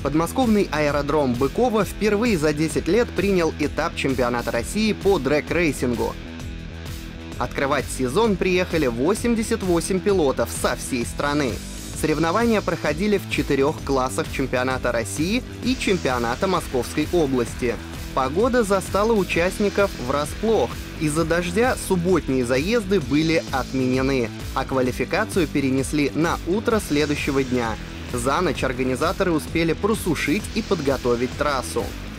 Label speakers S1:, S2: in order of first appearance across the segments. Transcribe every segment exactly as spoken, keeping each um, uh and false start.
S1: Подмосковный аэродром Быково впервые за десять лет принял этап чемпионата России по дрэг-рейсингу. Открывать сезон приехали восемьдесят восемь пилотов со всей страны. Соревнования проходили в четырех классах чемпионата России и чемпионата Московской области. Погода застала участников врасплох. Из-за дождя субботние заезды были отменены, а квалификацию перенесли на утро следующего дня. За ночь организаторы успели просушить и подготовить трассу.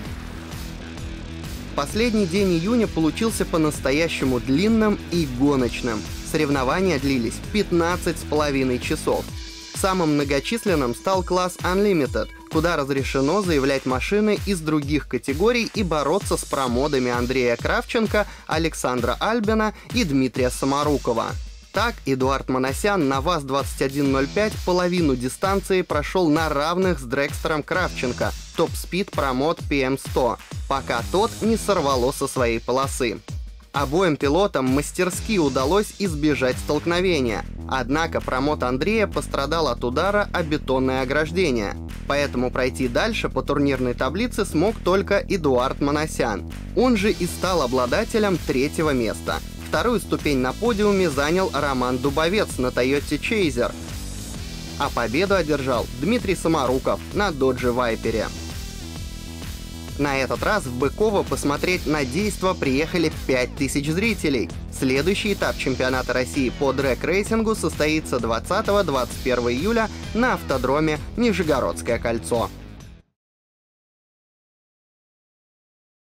S1: Последний день июня получился по-настоящему длинным и гоночным. Соревнования длились пятнадцать с половиной часов. Самым многочисленным стал класс Unlimited, куда разрешено заявлять машины из других категорий и бороться с промодами Андрея Кравченко, Александра Альбина и Дмитрия Самарукова. Так, Эдуард Манасян на ВАЗ двадцать один ноль пять половину дистанции прошел на равных с Дрекстером Кравченко, топ-спид промод пи эм сто, пока тот не сорвало со своей полосы. Обоим пилотам мастерски удалось избежать столкновения, однако промод Андрея пострадал от удара о бетонное ограждение, поэтому пройти дальше по турнирной таблице смог только Эдуард Манасян. Он же и стал обладателем третьего места. Вторую ступень на подиуме занял Роман Дубовец на Toyota Chaser, а победу одержал Дмитрий Самаруков на Dodge Viper. На этот раз в Быково посмотреть на действо приехали пять тысяч зрителей. Следующий этап чемпионата России по дрэг-рейсингу состоится двадцатого — двадцать первого июля на автодроме Нижегородское кольцо.